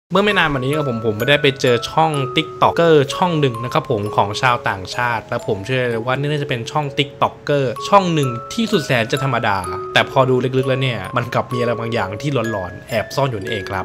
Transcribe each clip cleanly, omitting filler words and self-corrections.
เมื่อไม่นานมานี้ครับผมไม่ได้ไปเจอช่อง TikToker ช่องหนึ่งนะครับผมของชาวต่างชาติและผมเชื่อเลยว่านี่น่าจะเป็นช่อง TikToker ช่องหนึ่งที่สุดแสนจะธรรมดาแต่พอดูลึกๆแล้วเนี่ยมันกลับมีอะไรบางอย่างที่หลอนๆแอบซ่อนอยู่นั่นเองครับ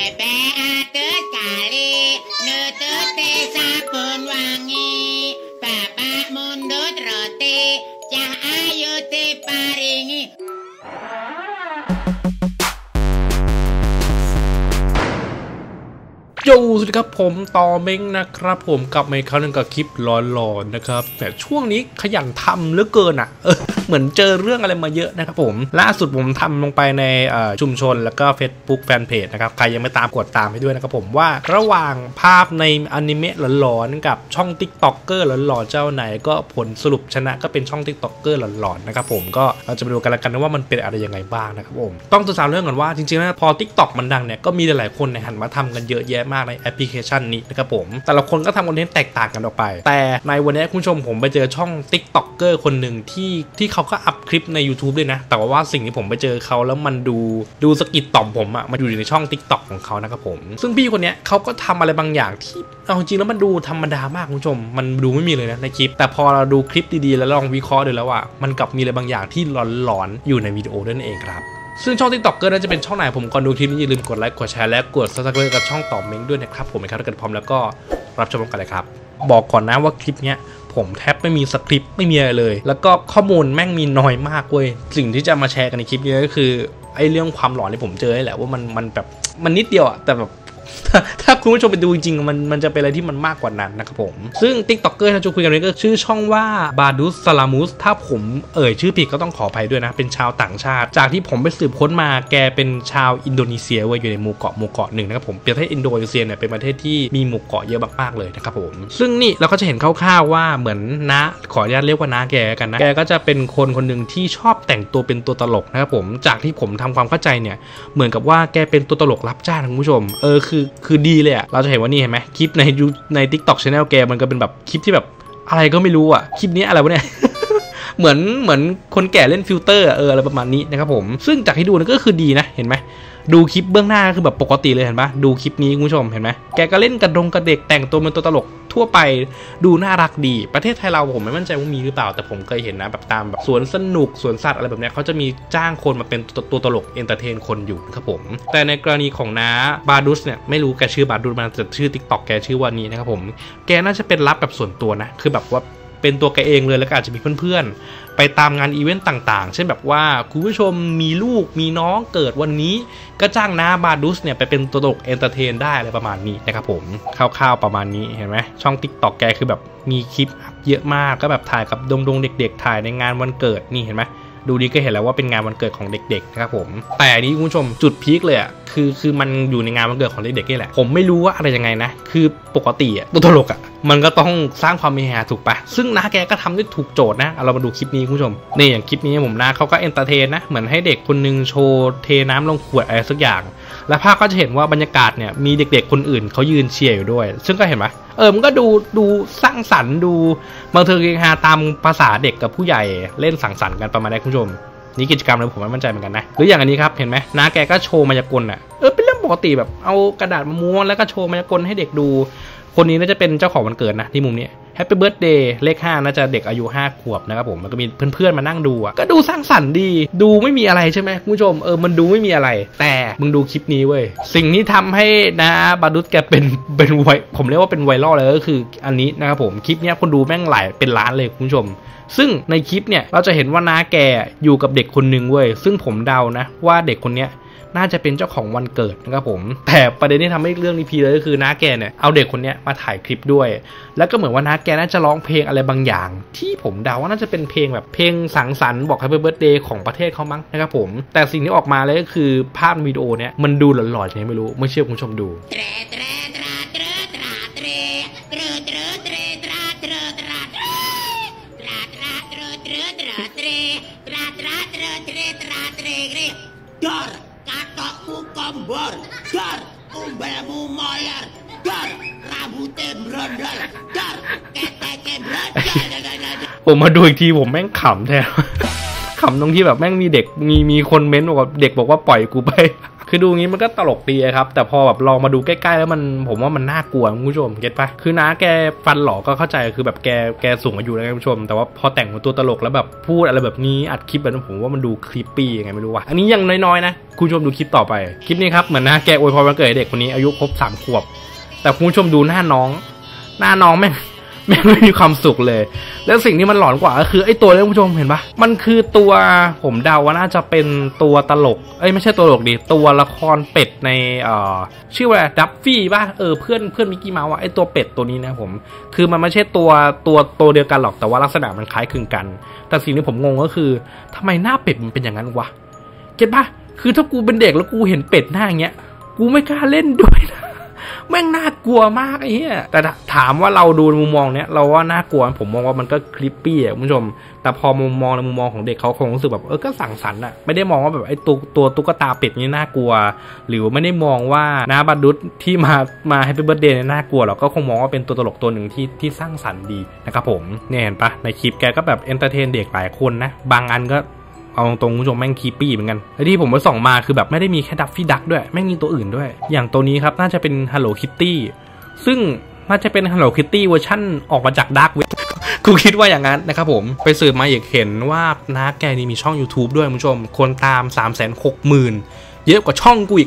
โย่สวัสดีครับผมต่อเม้งนะครับผมกลับมาอีกครั้งนึงกับคลิปหลอนๆนะครับแต่ช่วงนี้ขยันทำเหลือเกินอ่ะเหมือนเจอเรื่องอะไรมาเยอะนะครับผมล่าสุดผมทำลงไปในชุมชนแล้วก็ Facebook Fanpage นะครับใครยังไม่ตามกดตามให้ด้วยนะครับผมว่าระหว่างภาพในอนิเมะหลอนๆกับช่อง TikToker หลอนๆเจ้าไหนก็ผลสรุปชนะก็เป็นช่อง TikToker หลอนๆนะครับผมก็เราจะมาดูกันแล้วกันว่ามันเป็นอะไรยังไงบ้างนะครับผมต้องศึกษาเรื่องก่อนว่าจริงๆแล้วพอ TikTok มันดังเนี่ยก็มีหลายๆคนหันมาทำกันเยอะแยะมากในแอปพลิเคชันนี้นะครับผมแต่ละคนก็ทำคอนเทนต์แตกต่างกันออกไปแต่ในวันนี้คุณผู้ชมผมไปเจอช่อง TikToker คนหนึ่งที่เขาก็อัพคลิปใน YouTube ด้วยนะแต่ว่าสิ่งที่ผมไปเจอเขาแล้วมันดูสะกิดต่อมผมอะมันอยู่ในช่อง TikTok ของเขานะครับผมซึ่งพี่คนนี้เขาก็ทำอะไรบางอย่างที่เอาจริงแล้วมันดูธรรมดามากคุณผู้ชมมันดูไม่มีเลยนะในคลิปแต่พอเราดูคลิปดีๆแล้วลองวิเคราะห์ดูแล้วว่ามันกลับมีอะไรบางอย่างที่หลอนๆอยู่ในวิดีโอนั่นเองครับซึ่งช่อง TikToker น่าจะเป็นช่องไหนผมก่อนดูคลิปนี้อย่าลืมกดไลค์กดแชร์และกด Subscribe กับช่องต่อเม้งด้วยนะครับผมถ้าเกิดพร้อมแล้วก็รับชมกันเลยครับบอกก่อนนะว่าคลิปเนี้ยผมแทบไม่มีสคริปต์ไม่มีอะไรเลยแล้วก็ข้อมูลแม่งมีน้อยมากเว้ยสิ่งที่จะมาแชร์กันในคลิปนี้ก็คือไอ้เรื่องความหลอนที่ผมเจอนี่แหละว่ามันแบบมันนิดเดียวอะแต่แบบถ้าคุณผู้ชมไปดูจริงๆมันจะเป็นอะไรที่มันมากกว่านั้นนะครับผมซึ่ง TikToker ที่เราจะคุยกันนี้ก็ชื่อช่องว่าบาดุสซาลามุสถ้าผมชื่อผิดก็ต้องขออภัยด้วยนะเป็นชาวต่างชาติจากที่ผมไปสืบค้นมาแกเป็นชาวอินโดนีเซียไว้อยู่ในหมู่เกาะหนึ่งนะครับผมประเทศอินโดนีเซียเนี่ยเป็นประเทศที่มีหมู่เกาะเยอะมากๆเลยนะครับผมซึ่งนี่เราก็จะเห็นคร่าวๆว่าเหมือนน้าขออนุญาตเรียกว่าน้าแกกันนะแกก็จะเป็นคนหนึ่งที่ชอบแต่งตัวเป็นตัวตลกนะครับผมจากที่ผมทำความเข้าใจเนี่ยเหมือนกับว่าแกเป็นตัวตลกรับจ้างคุณผู้ชมคือดีเลยอะเราจะเห็นว่านี่เห็นไหมคลิปใน TikTok Channel แกมันก็เป็นแบบคลิปที่แบบอะไรก็ไม่รู้อะคลิปนี้อะไรวะเนี่ย เหมือนคนแก่เล่นฟิลเตอร์อะไรประมาณนี้นะครับผมซึ่งจากที่ดูนั่นก็คือดีนะเห็นไหมดูคลิปเบื้องหน้าคือแบบปกติเลยเห็นปะดูคลิปนี้คุณผู้ชมเห็นไหมแกก็เล่นกระเด็กแต่งตัวเป็นตัวตลกทั่วไปดูน่ารักดีประเทศไทยเราผมไม่มั่นใจว่ามีหรือเปล่าแต่ผมเคยเห็นนะแบบตามแบบสวนสนุกสวนสัตว์อะไรแบบนี้เขาจะมีจ้างคนมาเป็นตัวตลกเอนเตอร์เทนคนอยู่ครับผมแต่ในกรณีของน้าบาดุสเนี่ยไม่รู้แกชื่อบาดุสมาแต่ชื่อ TikTok แกชื่อว่านี้นะครับผมแกน่าจะเป็นรับแบบส่วนตัวนะคือแบบว่าเป็นตัวแกเองเลยแล้วก็อาจจะมีเพื่อนๆไปตามงานอีเวนต์ต่างๆเช่นแบบว่าคุณผู้ชมมีลูกมีน้องเกิดวันนี้ก็จ้างน้าบาดุสเนี่ยไปเป็นตัวตลกเอนเตอร์เทนได้อะไรประมาณนี้นะครับผมคร่าวๆประมาณนี้เห็นไหมช่อง TikTok แกคือแบบมีคลิปเยอะมากก็แบบถ่ายกับดงเด็กๆถ่ายในงานวันเกิดนี่เห็นไหมดูดีก็เห็นแล้วว่าเป็นงานวันเกิดของเด็กๆนะครับผมแต่นี้คุณผู้ชมจุดพีคเลยอ่ะคือมันอยู่ในงานวันเกิดของเด็กๆนี่แหละผมไม่รู้ว่าอะไรยังไงนะคือปกติอ่ะตัวตลกอ่ะมันก็ต้องสร้างความเฮฮาถูกปะซึ่งน้าแกก็ทำได้ถูกโจทย์นะเรามาดูคลิปนี้คุณผู้ชมนี่อย่างคลิปนี้ผมน้าเขาก็เอนเตอร์เทนนะเหมือนให้เด็กคนนึงโชว์เทน้ำลงขวดอะไรสักอย่างและภาพก็จะเห็นว่าบรรยากาศเนี่ยมีเด็กๆคนอื่นเขายืนเชียร์อยู่ด้วยซึ่งก็เห็นไหมมันก็ดูสร้างสรรค์ดูบันเทิงเฮฮาตามภาษาเด็กกับผู้ใหญ่เล่นสังสรรค์กันประมาณนี้คุณผู้ชมนี่กิจกรรมเลยผมไม่มั่นใจเหมือนกันนะหรืออย่างอันนี้ครับเห็นไหมน้าแกก็โชว์มายากลอ่ะเป็นเรื่องปกติแบบเอากระดาษมาม้วนแล้วก็โชว์มายากลให้เด็กดูคนนี้น่าจะเป็นเจ้าของวันเกิดนะที่มุมนี้แฮปปี้เบิร์ธเดย์เลข5น่าจะเด็กอายุ5ขวบนะครับผมมันก็มีเพื่อนๆมานั่งดูอ่ะก็ดูสร้างสรรค์ดีดูไม่มีอะไรใช่ไหมคุณผู้ชมมันดูไม่มีอะไรแต่มึงดูคลิปนี้เว้ยสิ่งที่ทำให้นะบาดุสแกเป็นไวผมเรียกว่าเป็นไวรัลเลยก็คืออันนี้นะครับผมคลิปนี้คนดูแม่งหลายเป็นล้านเลยคุณผู้ชมซึ่งในคลิปเนี่ยเราจะเห็นว่าน้าแกอยู่กับเด็กคนหนึ่งเว้ยซึ่งผมเดานะว่าเด็กคนเนี้ยน่าจะเป็นเจ้าของวันเกิดนะครับผมแต่ประเด็นที่ทำให้เรื่องนี้พีเลยก็คือน้าแกเนี่ยเอาเด็กคนนี้มาถ่ายคลิปด้วยแล้วก็เหมือนว่าน้าแกน่าจะร้องเพลงอะไรบางอย่างที่ผมเดาว่าน่าจะเป็นเพลงแบบเพลงสังสรรค์บอก Happy Birthday ของประเทศเขามั้งนะครับผมแต่สิ่งที่ออกมาเลยก็คือภาพวิดีโอเนี่ยมันดูหลอนๆยังไงไม่รู้ไม่เชื่อคุณผู้ชมดู Kompor, dar, umbelmu moyar, dar, rambutnya brondol, dar, keteknya brondol. ผมมาดูอีกทีผมแม่งขำแทน ขำตรงที่แบบแม่งมีเด็กมีคนเม้นต์บอกว่าเด็กบอกว่าปล่อยกูไป คคือดูงี้มันก็ตลกดีครับแต่พอแบบลองมาดูใกล้ๆแล้วผมว่ามันน่ากลัวคุณผู้ชมเก็ตปะคือน้าแกฟันหล่อก็เข้าใจคือแบบแกสูงอายุแล้วคุณผู้ชมแต่ว่าพอแต่งเป็นตัวตลกแล้วแบบพูดอะไรแบบนี้อัดคลิปแบบนั้นผมว่ามันดูคลิปปี้ยังไงไม่รู้ว่ะอันนี้ยังน้อยๆนะคุณผู้ชมดูคลิปต่อไปคลิปนี้ครับเหมือนน้าแกอวยพรวันเกิดเด็กคนนี้อายุครบ3 ขวบแต่คุณผู้ชมดูหน้าน้องแม่งไม่มีความสุขเลยแล้วสิ่งที่มันหลอนกว่าก็คือไอ้ตัวนี้คุณผู้ชมเห็นปะมันคือตัวผมเดาว่าน่าจะเป็นตัวตลกไม่ใช่ตัวตลกดิตัวละครเป็ดในชื่อว่าดัฟฟี่ป่ะเพื่อนมิกกี้เมาส์ไอ้ตัวเป็ดตัวนี้นะผมคือมันไม่ใช่ตัวเดียวกันหรอกแต่ว่าลักษณะมันคล้ายคลึงกันแต่สิ่งที่ผมงงก็คือทำไมหน้าเป็ดมันเป็นอย่างนั้นวะเก็ตปะคือถ้ากูเป็นเด็กแล้วกูเห็นเป็ดหน้าอย่างเงี้ยกูไม่กล้าเล่นด้วยนะแม่งน่ากลัวมากไอ้เหี้ยแต่ถามว่าเราดูมุมมองเนี้ยเราว่าน่ากลัวผมมองว่ามันก็คลิปปี้อ่ะคุณผู้ชมแต่พอมุมมองในมุมมองของเด็กเขาคงรู้สึกแบบก็สั่งสรรค์อ่ะไม่ได้มองว่าแบบไอ้ตัวตุ๊กตาเป็ดนี่น่ากลัวหรือไม่ได้มองว่าน้าบัดดุษที่มาแฮปปี้เบิร์ธเดย์น่ากลัวหรอกก็คงมองว่าเป็นตัวตลกตัวหนึ่งที่สร้างสรรค์ดีนะครับผมเนี่ยเห็นปะในคลิปแกก็แบบเอนเตอร์เทนเด็กหลายคนนะบางอันก็เอาตรงคุณผู้ชมแม่งคีปี้เหมือนกันและที่ผมไปส่องมาคือแบบไม่ได้มีแค่ดัฟฟี่ดักด้วยแม่งมีตัวอื่นด้วยอย่างตัวนี้ครับน่าจะเป็น Hello Kitty ซึ่งน่าจะเป็น Hello Kitty เวอร์ชั่นออกมาจาก Dark Web กูคิดว่าอย่างนั้นนะครับผมไปสืบมาอีกเห็นว่าน้าแกนี่มีช่อง YouTube ด้วยคุณผู้ชมคนตาม 360,000 เยอะกว่าช่องกูอีก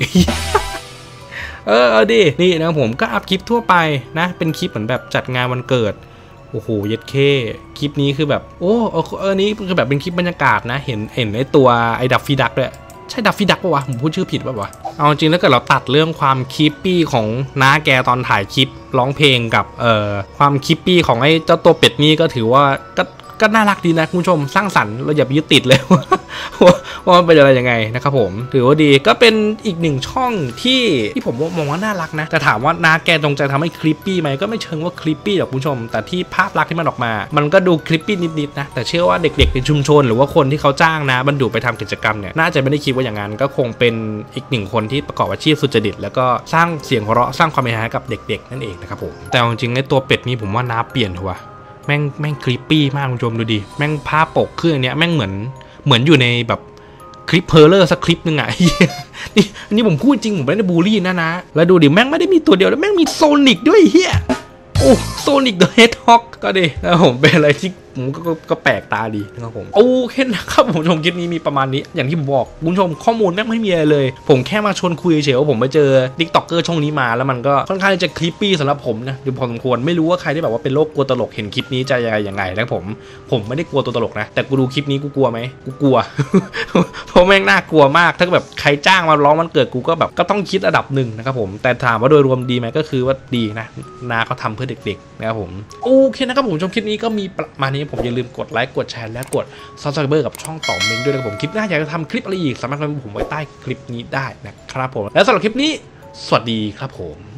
ดินี่นะครับผมก็อัพคลิปทั่วไปนะเป็นคลิปเหมือนแบบจัดงานวันเกิดโอ้โหเย็ดเคคลิปนี้คือแบบนี้คือแบบเป็นคลิปบรรยากาศนะเห็นไอ้ตัวไอ้ดัฟฟี่ดักด้วยใช่ดัฟฟี่ดักปะวะผมพูดชื่อผิดปะวะเอาจริงแล้วเกิดเราตัดเรื่องความคลิปปี้ของน้าแกตอนถ่ายคลิปร้องเพลงกับความคลิปปี้ของไอ้เจ้าตัวเป็ดนี้ก็ถือว่าก็น่ารักดีนะคุณผู้ชมสร้างสรรค์เราอย่าไปยึดติดเลยว่ามันเป็นอะไรยังไงนะครับผมถือว่าดีก็เป็นอีกหนึ่งช่องที่ผมมองว่าน่ารักนะแต่ถามว่าน้าแกจงใจทำให้คลิปปี้ไหมก็ไม่เชิงว่าคลิปปี้หรอกคุณผู้ชมแต่ที่ภาพลักษณ์ที่มันออกมามันก็ดูคลิปปี้นิดๆนะแต่เชื่อว่าเด็กๆในชุมชนหรือว่าคนที่เขาจ้างนะบรรดุไปทำกิจกรรมเนี่ยน่าจะไม่ได้คิดว่าอย่างนั้นก็คงเป็นอีกหนึ่งคนที่ประกอบอาชีพสุจริตแล้วก็สร้างเสียงหัวเราะสร้างความเฮฮากับเด็กๆนั่นเองนะครับผมแต่จริงๆในตัวเป็ดนี้ผมว่าน้าเปลี่ยนเถอะแม่งคลิปปี้มากคุณผู้ชมดูดิแม่งภาพปกขึ้นอันเนี้ยแม่งเหมือนอยู่ในแบบคลิปเพลเลอร์สักคลิปนึงอ่ะนี่ผมพูดจริงผมไม่ได้บูลลี่นะแล้วดูดิแม่งไม่ได้มีตัวเดียวแล้วแม่งมีโซนิกด้วยเฮียโอ้โซนิกเดอะเฮดฮอกก็ดีแล้วผมเป็นอะไรที่ผมก็แปลกตาดีนะครับผมโอเคนะครับผมชมคลิปนี้มีประมาณนี้อย่างที่ผมบอกคุณผู้ชมข้อมูลแม่งไม่มีอะไรเลยผมแค่มาชวนคุยเฉยว่าผมไปเจอติ๊กต็อกเกอร์ช่องนี้มาแล้วมันก็ค่อนข้างจะคลิปปี้สำหรับผมนะดูพอสมควรไม่รู้ว่าใครที่แบบว่าเป็นโรคกลัวตลกเห็นคลิปนี้จะยังไงนะผมไม่ได้กลัวตัวตลกนะแต่กูดูคลิปนี้กูกลัวไหมกูกลัว เพราะแม่งน่ากลัวมากถ้าแบบใครจ้างมาร้องวันเกิดกูก็แบบก็ต้องคิดระดับหนึ่งนะครับผมแต่ถามว่าโดยรวมดีไหมก็คือว่าดีนะนาเขาทำเพื่อเด็กๆนะครับผมโอเคนะครับผมชมคลิปนี้ก็มีประมาณนี้ผมอย่าลืมกดไลค์กดแชร์และกด Subscribe กับช่องต่อเมงด้วยนะครับผมคลิปหน้าอยากจะทำคลิปอะไรอีกสามารถคอมเมนต์ผมไว้ใต้คลิปนี้ได้นะครับผมและสำหรับคลิปนี้สวัสดีครับผม